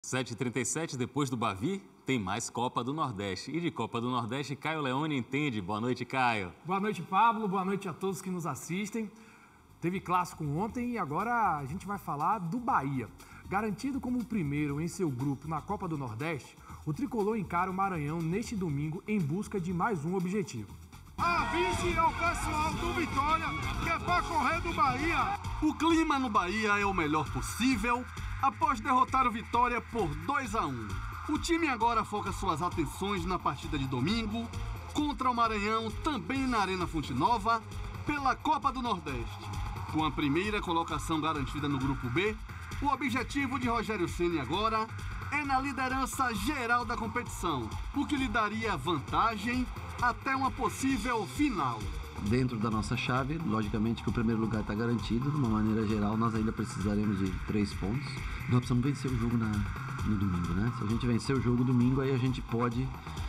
7h37, depois do Bavi, tem mais Copa do Nordeste. E de Copa do Nordeste, Caio Leone entende. Boa noite, Caio. Boa noite, Pablo. Boa noite a todos que nos assistem. Teve clássico ontem e agora a gente vai falar do Bahia. Garantido como o primeiro em seu grupo na Copa do Nordeste, o tricolor encara o Maranhão neste domingo em busca de mais um objetivo. Avise ao pessoal do Vitória que é para correr do Bahia. O clima no Bahia é o melhor possível após derrotar o Vitória por 2-1. O time agora foca suas atenções na partida de domingo contra o Maranhão, também na Arena Fonte Nova, pela Copa do Nordeste. Com a primeira colocação garantida no Grupo B, o objetivo de Rogério Ceni agora é na liderança geral da competição, o que lhe daria vantagem até uma possível final. Dentro da nossa chave, logicamente que o primeiro lugar está garantido. De uma maneira geral, nós ainda precisaremos de 3 pontos. Nós precisamos vencer o jogo no domingo, né? Se a gente vencer o jogo domingo, aí a gente pode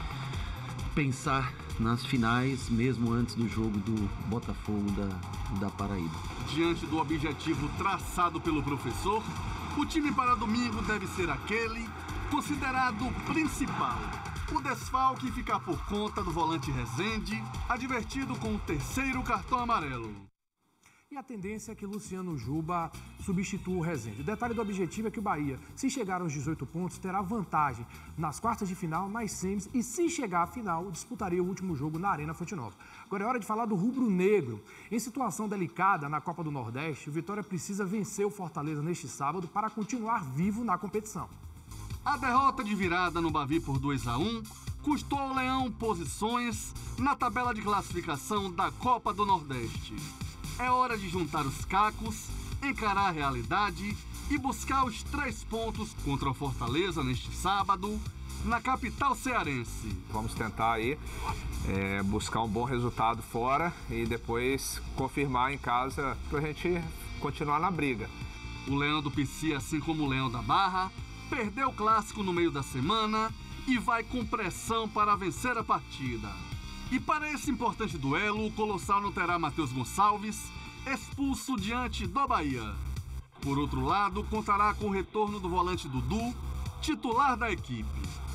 pensar nas finais, mesmo antes do jogo do Botafogo da Paraíba. Diante do objetivo traçado pelo professor, o time para domingo deve ser aquele considerado principal. O desfalque fica por conta do volante Rezende, advertido com o 3º cartão amarelo. E a tendência é que Luciano Juba substitua o Rezende. O detalhe do objetivo é que o Bahia, se chegar aos 18 pontos, terá vantagem nas quartas de final, nas semis, e se chegar à final, disputaria o último jogo na Arena Fonte Nova. Agora é hora de falar do rubro-negro. Em situação delicada na Copa do Nordeste, o Vitória precisa vencer o Fortaleza neste sábado para continuar vivo na competição. A derrota de virada no Bavi por 2-1 custou ao Leão posições na tabela de classificação da Copa do Nordeste. É hora de juntar os cacos, encarar a realidade e buscar os 3 pontos contra o Fortaleza neste sábado, na capital cearense. Vamos tentar aí buscar um bom resultado fora e depois confirmar em casa para a gente continuar na briga. O Leão do PC, assim como o Leão da Barra, perdeu o clássico no meio da semana e vai com pressão para vencer a partida. E para esse importante duelo, o Colossal não terá Matheus Gonçalves, expulso diante do Bahia. Por outro lado, contará com o retorno do volante Dudu, titular da equipe.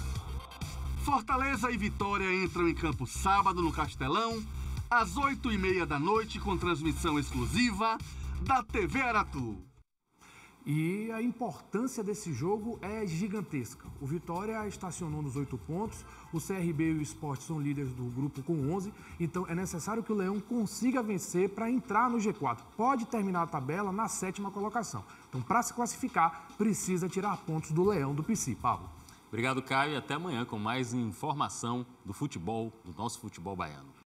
Fortaleza e Vitória entram em campo sábado no Castelão, às 8h30 da noite, com transmissão exclusiva da TV Aratu. E a importância desse jogo é gigantesca. O Vitória estacionou nos 8 pontos, o CRB e o Sport são líderes do grupo com 11, então é necessário que o Leão consiga vencer para entrar no G4. Pode terminar a tabela na 7ª colocação. Então, para se classificar, precisa tirar pontos do Leão do PC. Pablo. Obrigado, Caio, e até amanhã com mais informação do futebol, do nosso futebol baiano.